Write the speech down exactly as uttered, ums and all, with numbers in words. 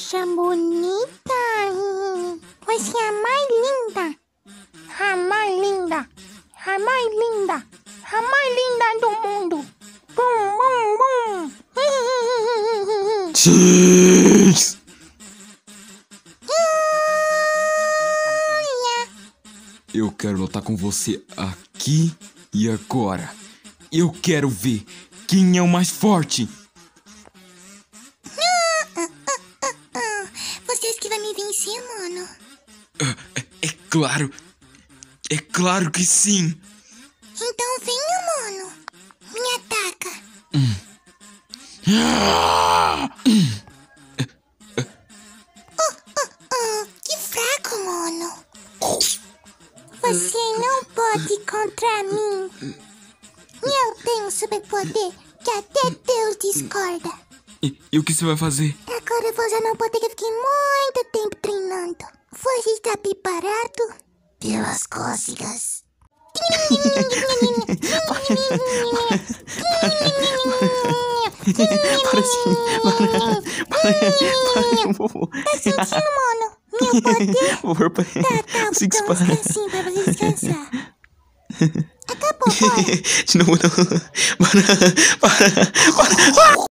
acha bonita? Você é a mais linda. A mais linda. A mais linda. A mais linda do mundo. Bum, bum, bum. Cheese! Eu quero lutar com você aqui e agora. Eu quero ver quem é o mais forte. Vocês que vai me vencer, mano. É, é claro. É claro que sim. Então venha, mano. Me ataca. Hum. Ah! Hum. Oh, oh, oh, que fraco, mano. Você não pode ir contra mim. Eu tenho um superpoder que até Deus discorda. E, e o que você vai fazer? Agora você não pode, que eu fiquei muito tempo treinando. Você está preparado? Pelas cócegas. Para sim, para, para, para, vovô. Tá sentindo, mano? Meu poder? Vovô, para. Tá, tá, Consigo então disparar. descansinho pra você descansar. Acabou, bora. De novo, não. Para, para, para.